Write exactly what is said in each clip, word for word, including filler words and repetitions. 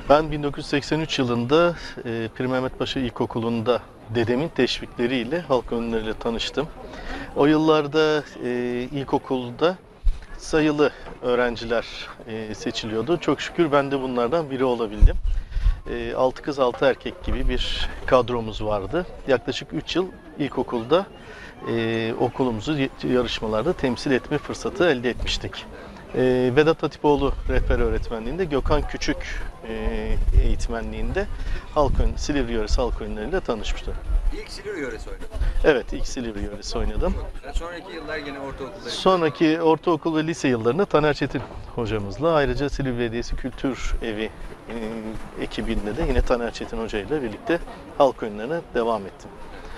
Ben bin dokuz yüz seksen üç yılında e, Pir Mehmet Paşa İlkokulu'nda dedemin teşvikleriyle halk oyunlarıyla tanıştım. O yıllarda e, ilkokulda sayılı öğrenciler e, seçiliyordu. Çok şükür ben de bunlardan biri olabildim. E, altı kız altı erkek gibi bir kadromuz vardı. Yaklaşık üç yıl ilkokulda e, okulumuzu yarışmalarda temsil etme fırsatı elde etmiştik. E, Vedat Hatipoğlu rehber öğretmenliğinde, Gökhan Küçük e, eğitmenliğinde halk oyun, Silivri yöresi halk oyunlarıyla tanışmıştım. İlk Silivri yöresi oynadım. Evet, ilk Silivri yöresi oynadım. Çok güzel. Sonraki yıllar yine ortaokulda. Sonraki ortaokul ve lise yıllarında Taner Çetin hocamızla, ayrıca Silivri Belediyesi Kültür Evi e, ekibinde de yine Taner Çetin Hoca ile birlikte halk oyunlarına devam ettim.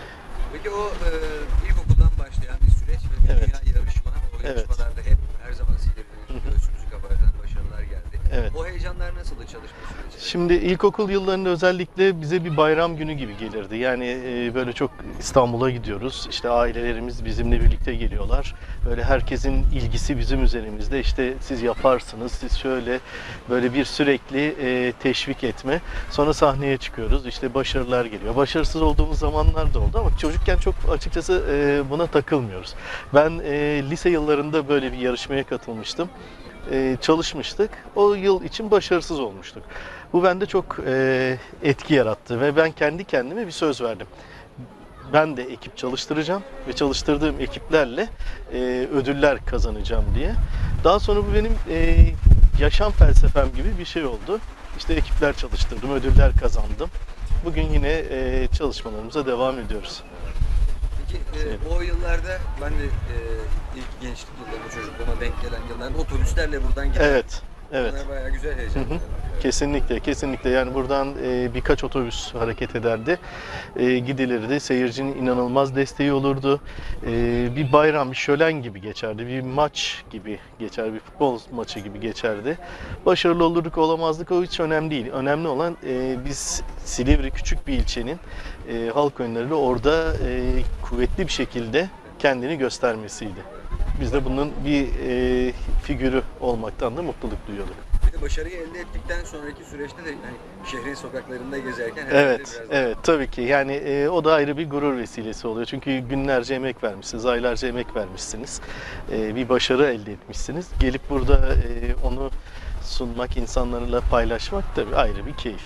Peki o e, ilkokuldan başlayan bir süreç ve bir Evet. dünya yarışma, o Evet. yarışmalarda hep her zaman Silivri'nin göğsümüzü kabartan başarılar geldi. Evet. O heyecanlar nasıldı çalışma süreci? Şimdi ilkokul yıllarında özellikle bize bir bayram günü gibi gelirdi. Yani e, böyle çok İstanbul'a gidiyoruz. İşte ailelerimiz bizimle birlikte geliyorlar. Böyle herkesin ilgisi bizim üzerimizde. İşte siz yaparsınız, siz şöyle, böyle bir sürekli e, teşvik etme. Sonra sahneye çıkıyoruz. İşte başarılar geliyor. Başarısız olduğumuz zamanlar da oldu ama çocukken çok açıkçası e, buna takılmıyoruz. Ben e, lise yıllarında böyle bir yarışmaya katılmıştım. Ee, çalışmıştık. O yıl için başarısız olmuştuk. Bu bende çok e, etki yarattı ve ben kendi kendime bir söz verdim. Ben de ekip çalıştıracağım ve çalıştırdığım ekiplerle e, ödüller kazanacağım diye. Daha sonra bu benim e, yaşam felsefem gibi bir şey oldu. İşte ekipler çalıştırdım, ödüller kazandım. Bugün yine e, çalışmalarımıza devam ediyoruz. Peki e, o yıllarda ben de e, ilk gençlik yıllarımda, çocukluğuma denk gelen yıllarda otobüslerle buradan gelen. Evet, evet. Onlar bayağı güzel heyecan. Hı hı. Kesinlikle, kesinlikle. Yani buradan e, birkaç otobüs hareket ederdi. E, gidilirdi. Seyircinin inanılmaz desteği olurdu. E, bir bayram, bir şölen gibi geçerdi. Bir maç gibi geçer, bir futbol maçı gibi geçerdi. Başarılı olurduk, olamazdık, o hiç önemli değil. Önemli olan e, biz Silivri küçük bir ilçenin e, halk oyunlarıyla orada e, kuvvetli bir şekilde kendini göstermesiydi. Biz de bunun bir e, figürü olmaktan da mutluluk duyuyorduk. Bir de başarıyı elde ettikten sonraki süreçte de hani şehrin sokaklarında gezerken herhalde Evet, biraz evet tabii ki. Yani e, o da ayrı bir gurur vesilesi oluyor. Çünkü günlerce emek vermişsiniz, aylarca emek vermişsiniz. E, bir başarı elde etmişsiniz. Gelip burada e, onu sunmak, insanlarla paylaşmak tabii ayrı bir keyif.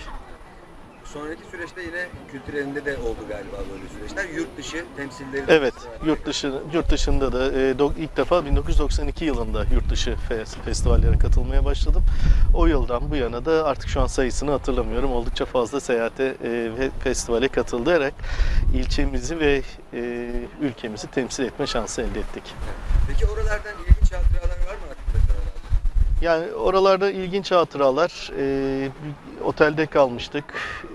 sonraki süreçte yine kültürelinde de oldu galiba böyle süreçler. Yurt dışı temsilleri. Evet, yurt dışı yurt dışında da e, do, ilk defa bin dokuz yüz doksan iki yılında yurt dışı fes, festivallere katılmaya başladım. O yıldan bu yana da artık şu an sayısını hatırlamıyorum. Oldukça fazla seyahate e, ve festivale katılarak ilçemizi ve e, ülkemizi temsil etme şansı elde ettik. Peki oralardan ilginç hatıralar var mı aklında kalan? Yani oralarda ilginç hatıralar. E, bir otelde kalmıştık.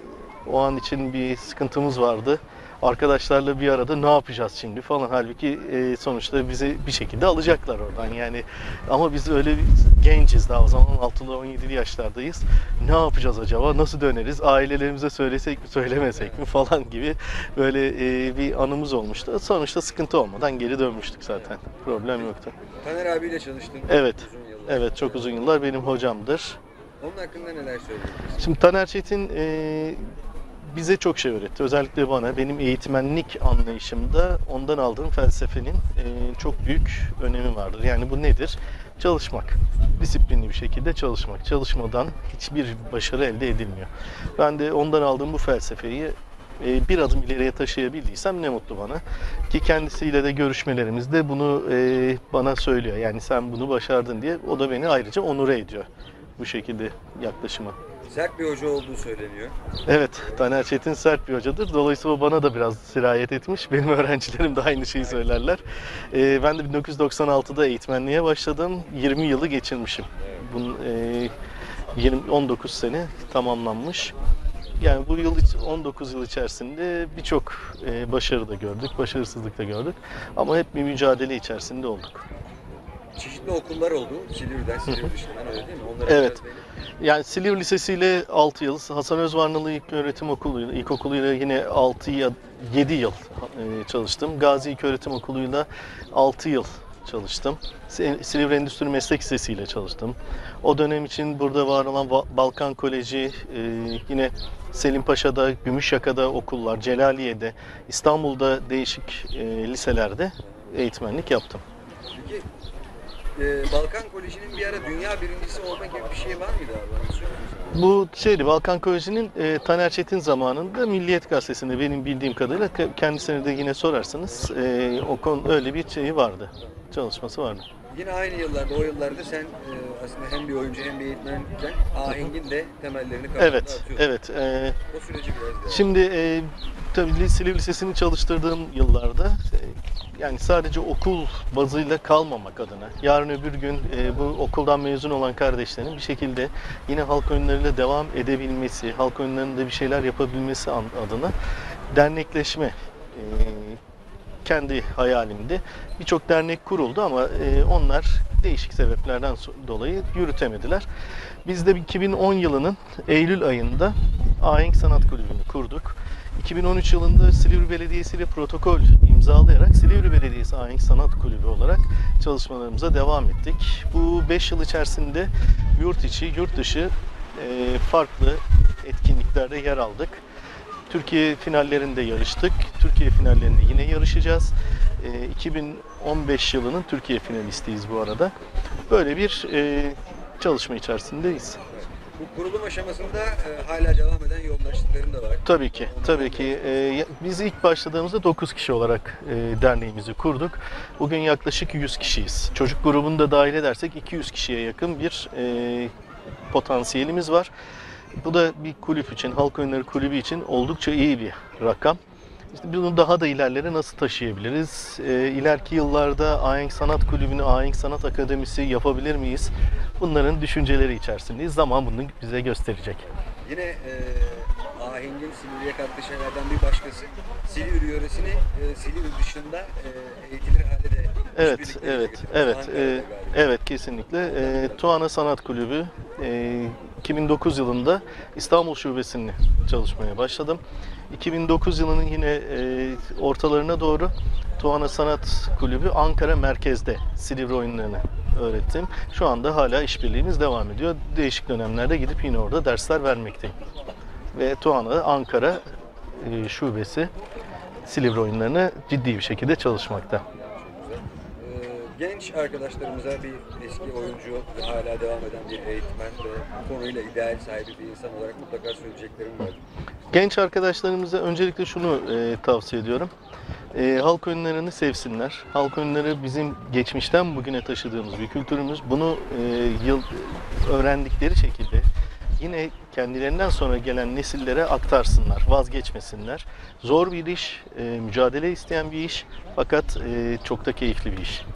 O an için bir sıkıntımız vardı. Arkadaşlarla bir arada ne yapacağız şimdi falan. Halbuki e, sonuçta bizi bir şekilde alacaklar oradan. Yani ama biz öyle genciz daha o zaman on altılı on yedili yaşlardayız. Ne yapacağız acaba? Nasıl döneriz? Ailelerimize söylesek mi, söylemesek mi falan gibi böyle e, bir anımız olmuştu. Sonuçta sıkıntı olmadan geri dönmüştük zaten. Problem yoktu. Taner abiyle çalıştın. Evet. Uzun yıllar. Evet, çok uzun yıllar benim hocamdır. Onun hakkında neler söyleyebilirsin? Şimdi Taner Çetin e, bize çok şey öğretti. Özellikle bana, benim eğitmenlik anlayışımda ondan aldığım felsefenin e, çok büyük önemi vardır. Yani bu nedir? Çalışmak. Disiplinli bir şekilde çalışmak. Çalışmadan hiçbir başarı elde edilmiyor. Ben de ondan aldığım bu felsefeyi e, bir adım ileriye taşıyabildiysem ne mutlu bana. Ki kendisiyle de görüşmelerimizde bunu e, bana söylüyor. Yani sen bunu başardın diye. O da beni ayrıca onure ediyor bu şekilde yaklaşıma. Sert bir hoca olduğu söyleniyor. Evet, Taner Çetin sert bir hocadır. Dolayısıyla bana da biraz sirayet etmiş. Benim öğrencilerim de aynı şeyi söylerler. Ee, ben de bin dokuz yüz doksan altıda eğitmenliğe başladım. yirmi yılı geçirmişim. Bunun e, yirmi, on dokuz sene tamamlanmış. Yani bu yıl on dokuz yıl içerisinde birçok e, başarı da gördük, başarısızlık da gördük. Ama hep bir mücadele içerisinde olduk. Çeşitli okullar oldu. Silivri'den, Silivri dışından öyle değil mi? Onlara Evet. biraz değinelim. Yani Silivri Lisesi ile altı yıl, Hasan Özvarnalı İlköğretim Okulu'yla, ilkokuluyla yine altı ya yedi yıl e, çalıştım. Gazi İlköğretim Okulu'yla altı yıl çalıştım. Silivri Endüstri Meslek Lisesi ile çalıştım. O dönem için burada var olan Balkan Koleji, e, yine Selimpaşa'da, Gümüşyaka'da okullar, Celaliye'de, İstanbul'da değişik e, liselerde eğitmenlik yaptım. Peki e, Balkan Koleji'nin bir ara dünya birincisi olma gibi bir şey var mıydı abi? Bu şeydi, Balkan Koleji'nin e, Taner Çetin zamanında Milliyet Gazetesi'nde benim bildiğim kadarıyla, kendisine de yine sorarsanız e, o konu öyle bir şeyi vardı, çalışması vardı. Yine aynı yıllarda, o yıllarda sen e, aslında hem bir oyuncu hem bir eğitmenken Aheng'in de temellerini kafanda Evet, atıyordun. evet. E, O süreci biraz daha. Şimdi e, tabii Silivri Lisesi'ni çalıştırdığım yıllarda e, yani sadece okul bazıyla kalmamak adına, yarın öbür gün e, bu okuldan mezun olan kardeşlerin bir şekilde yine halk oyunlarıyla devam edebilmesi, halk oyunlarında bir şeyler yapabilmesi adına dernekleşme e, kendi hayalimdi. Birçok dernek kuruldu ama e, onlar değişik sebeplerden dolayı yürütemediler. Biz de iki bin on yılının Eylül ayında Ahenk Sanat Kulübü'nü kurduk. iki bin on üç yılında Silivri Belediyesi ile protokol imzalayarak Silivri Belediyesi Ahenk Sanat Kulübü olarak çalışmalarımıza devam ettik. Bu beş yıl içerisinde yurt içi, yurt dışı e, farklı etkinliklerde yer aldık. Türkiye finallerinde yarıştık. Türkiye finallerinde yine yarışacağız. E, iki bin on beş yılının Türkiye finalistiyiz bu arada. Böyle bir e, çalışma içerisindeyiz. Bu kurulum aşamasında e, hala devam eden yoldaşlıkların da var. Tabii ki, tabii ki. E, biz ilk başladığımızda dokuz kişi olarak e, derneğimizi kurduk. Bugün yaklaşık yüz kişiyiz. Çocuk grubunu da dahil edersek iki yüz kişiye yakın bir e, potansiyelimiz var. Bu da bir kulüp için, halk oyunları kulübü için oldukça iyi bir rakam. İşte bunu daha da ilerlere nasıl taşıyabiliriz? E, ileriki yıllarda Ahenk Sanat Kulübü'nü, Ahenk Sanat Akademisi yapabilir miyiz? Bunların düşünceleri içerisindeyiz. Zaman bunu bize gösterecek. Yine e, Aheng'in Silivri'ye kattığı şeylerden bir başkası, Silivri yöresini e, Silivri dışında e, eğitilir hale de Evet, işbirlikleri evet, getirdi. evet, Ankara'da e, galiba. evet kesinlikle. E, Tuana Sanat Kulübü e, iki bin dokuz yılında İstanbul Şubesi'ni çalışmaya başladım. iki bin dokuz yılının yine e, ortalarına doğru Tuana Sanat Kulübü Ankara merkezde Silivri oyunlarını öğrettim. Şu anda hala işbirliğimiz devam ediyor. Değişik dönemlerde gidip yine orada dersler vermekteyim. Ve Tuana Ankara e, şubesi Silivri oyunlarını ciddi bir şekilde çalışmakta. Genç arkadaşlarımıza bir eski oyuncu ve hala devam eden bir eğitmen ve bu konuyla ideal sahibi bir insan olarak mutlaka söyleyeceklerim var. Genç arkadaşlarımıza öncelikle şunu e, tavsiye ediyorum. E, halk oyunlarını sevsinler. Halk oyunları bizim geçmişten bugüne taşıdığımız bir kültürümüz. Bunu e, yıl öğrendikleri şekilde yine kendilerinden sonra gelen nesillere aktarsınlar, vazgeçmesinler. Zor bir iş, e, mücadele isteyen bir iş fakat e, çok da keyifli bir iş.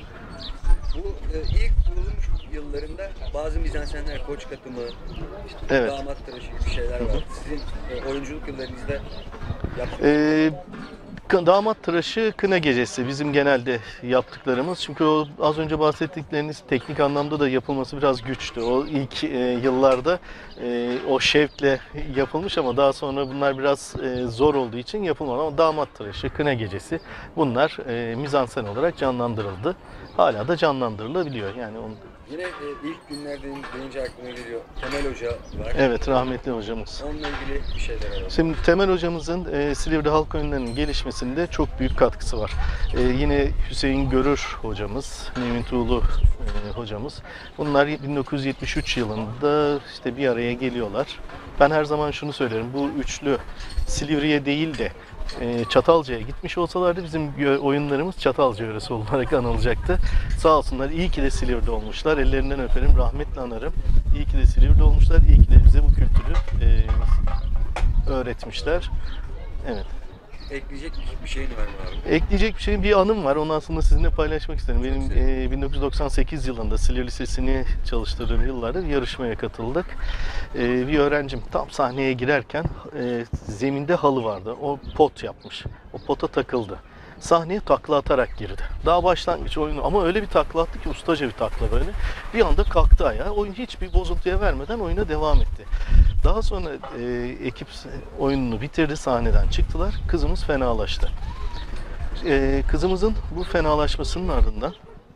Bu e, ilk kurulmuş yıllarında bazı mizansenler, koç katımı, işte Evet. damat tıraşı gibi şeyler vardı. Sizin e, oyunculuk yıllarınızda yaptığınız Ee, damat tıraşı, kına gecesi bizim genelde yaptıklarımız. Çünkü o az önce bahsettikleriniz teknik anlamda da yapılması biraz güçtü. O ilk e, yıllarda e, o şevkle yapılmış ama daha sonra bunlar biraz e, zor olduğu için yapılmadı. Ama damat tıraşı, kına gecesi bunlar e, mizansen olarak canlandırıldı. Hala da canlandırılabiliyor. Yani onun... Yine e, ilk günlerde deyince aklıma geliyor Temel Hoca var. Evet, rahmetli hocamız. Onunla ilgili bir şeyler alalım. Şimdi Temel hocamızın e, Silivri halk oyunlarının gelişmesinde çok büyük katkısı var. E, yine Hüseyin Görür hocamız, Nevin Tuğlu e, hocamız. Bunlar bin dokuz yüz yetmiş üç yılında işte bir araya geliyorlar. Ben her zaman şunu söylerim, bu üçlü Silivri'ye değil de e, Çatalca'ya gitmiş olsalardı bizim oyunlarımız Çatalca yöresi olarak anılacaktı. Sağ olsunlar, iyi ki de Silivri'de olmuşlar. Ellerinden öperim, rahmetle anarım. İyi ki de Silivri'de olmuşlar, iyi ki de bize bu kültürü e, öğretmişler. Evet. Ekleyecek bir şeyin var mı abi? Ekleyecek bir şey, bir anım var. Onu aslında sizinle paylaşmak isterim. Benim e, bin dokuz yüz doksan sekiz yılında Silivri Lisesi'ni çalıştırdığım yıllarda bir yarışmaya katıldık. E, bir öğrencim tam sahneye girerken e, zeminde halı vardı. O pot yapmış. O pota takıldı. Sahneye takla atarak girdi. Daha başlangıç oyunu ama öyle bir takla attı ki ustaca bir takla böyle. Bir anda kalktı ayağa. Oyun hiçbir bozuntuya vermeden oyuna devam etti. Daha sonra e, ekip oyununu bitirdi, sahneden çıktılar. Kızımız fenalaştı. E, kızımızın bu fenalaşmasının ardından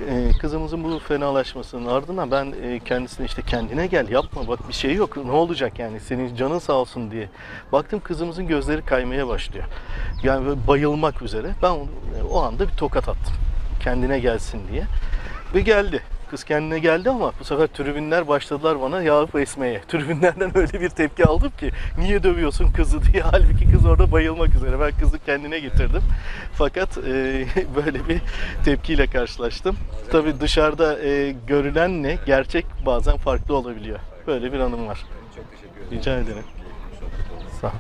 e, kızımızın bu fenalaşmasının ardından ben e, kendisine işte kendine gel yapma bak bir şey yok ne olacak yani senin canın sağ olsun diye. Baktım kızımızın gözleri kaymaya başlıyor. Yani böyle bayılmak üzere. Ben onu- e, o anda bir tokat attım. Kendine gelsin diye. Ve geldi. Kız kendine geldi ama bu sefer tribünler başladılar bana yağıp esmeye. Tribünlerden öyle bir tepki aldım ki niye dövüyorsun kızı diye. Halbuki kız orada bayılmak üzere. Ben kızı kendine getirdim. Fakat e, böyle bir tepkiyle karşılaştım. Tabii dışarıda e, görülenle gerçek bazen farklı olabiliyor. Böyle bir anım var. Çok teşekkür ederim. Rica ederim. Keyifli bir sohbet oldu. Sağ ol.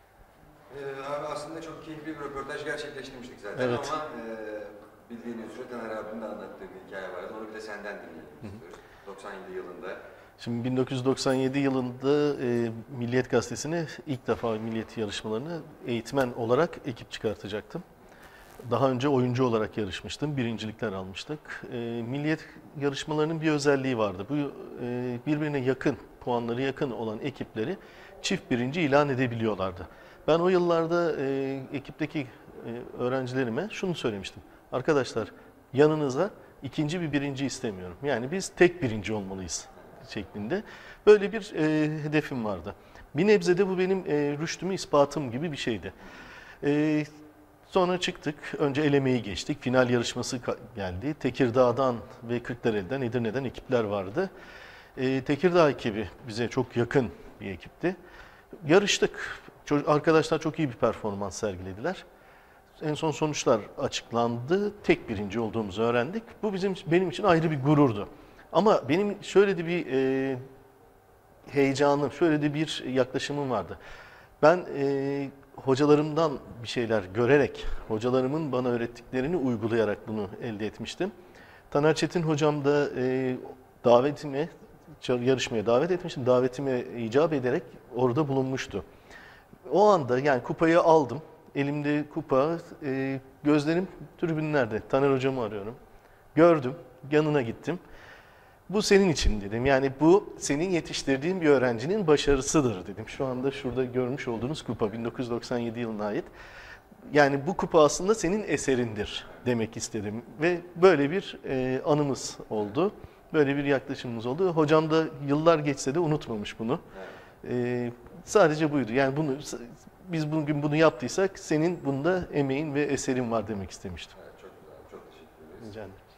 Ee, abi aslında çok keyifli bir röportaj gerçekleştirmiştik zaten Evet. ama e, bildiğin üzere Taner abinin de anlattığı bir hikaye vardı. Onu bir de senden dinleyelim istiyoruz. doksan yedi yılında. Şimdi bin dokuz yüz doksan yedi yılında e, Milliyet Gazetesi'ne ilk defa Milliyet yarışmalarını eğitmen olarak ekip çıkartacaktım. Daha önce oyuncu olarak yarışmıştım. Birincilikler almıştık. E, Milliyet yarışmalarının bir özelliği vardı. Bu e, birbirine yakın, puanları yakın olan ekipleri çift birinci ilan edebiliyorlardı. Ben o yıllarda e, ekipteki e, öğrencilerime şunu söylemiştim. Arkadaşlar yanınıza ikinci bir birinci istemiyorum. Yani biz tek birinci olmalıyız şeklinde. Böyle bir e, hedefim vardı. Bir nebze de bu benim e, rüştümü ispatım gibi bir şeydi. E, sonra çıktık. Önce elemeyi geçtik. Final yarışması ka- geldi. Tekirdağ'dan ve Kırklareli'den, Edirne'den ekipler vardı. E, Tekirdağ ekibi bize çok yakın bir ekipti. Yarıştık. Ço- Arkadaşlar çok iyi bir performans sergilediler. En son sonuçlar açıklandı. Tek birinci olduğumuzu öğrendik. Bu bizim benim için ayrı bir gururdu. Ama benim şöyle de bir e, heyecanım, şöyle de bir yaklaşımım vardı. Ben e, hocalarımdan bir şeyler görerek, hocalarımın bana öğrettiklerini uygulayarak bunu elde etmiştim. Taner Çetin hocam da e, davetime, yarışmaya davet etmiştim. Davetime icap ederek orada bulunmuştu. O anda yani kupayı aldım. Elimde kupa, e, gözlerim tribünlerde. Taner hocamı arıyorum. Gördüm, yanına gittim. Bu senin için dedim. Yani bu senin yetiştirdiğin bir öğrencinin başarısıdır dedim. Şu anda şurada görmüş olduğunuz kupa bin dokuz yüz doksan yedi yılına ait. Yani bu kupa aslında senin eserindir demek istedim. Ve böyle bir e, anımız oldu. Böyle bir yaklaşımımız oldu. Hocam da yıllar geçse de unutmamış bunu. E, sadece buydu. Yani bunu biz bugün bunu yaptıysak senin bunda emeğin ve eserin var demek istemiştim. Evet, çok güzel, çok teşekkür ederiz. Rica ederim.